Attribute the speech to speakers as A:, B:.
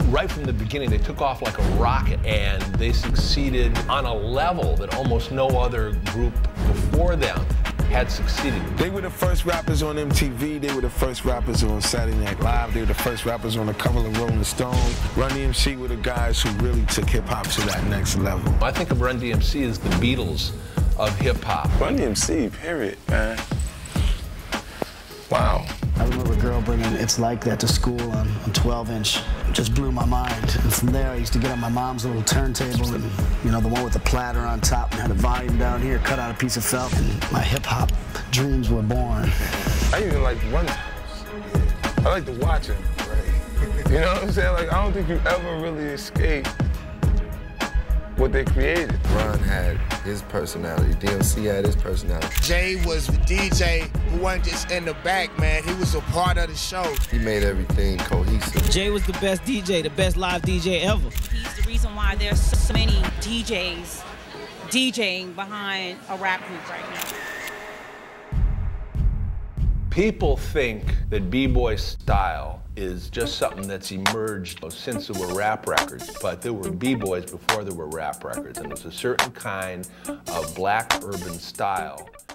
A: Right from the beginning, they took off like a rocket, and they succeeded on a level that almost no other group before them had succeeded.
B: They were the first rappers on MTV, they were the first rappers on Saturday Night Live, they were the first rappers on the cover of Rolling Stone. Run-DMC were the guys who really took hip-hop to that next level.
A: I think of Run-DMC as the Beatles of hip-hop.
B: Run-DMC, period, man. Wow.
C: I remember a girl bringing It's Like That to school on 12-inch. It just blew my mind. And from there, I used to get on my mom's little turntable, and, you know, the one with the platter on top, and had a volume down here, cut out a piece of felt, and my hip-hop dreams were born.
B: I even like Run-Times. I like to watch him. You know what I'm saying? Like, I don't think you ever really escape what they created.
D: Run had his personality, DMC had his personality.
E: Jay was the DJ who wasn't just in the back, man. He was a part of the show.
D: He made everything cohesive.
F: Jay was the best DJ, the best live DJ ever.
G: He's the reason why there's so many DJs DJing behind a rap group right now.
A: People think that b-boy style is just something that's emerged since there were rap records, but there were b-boys before there were rap records, and it was a certain kind of black urban style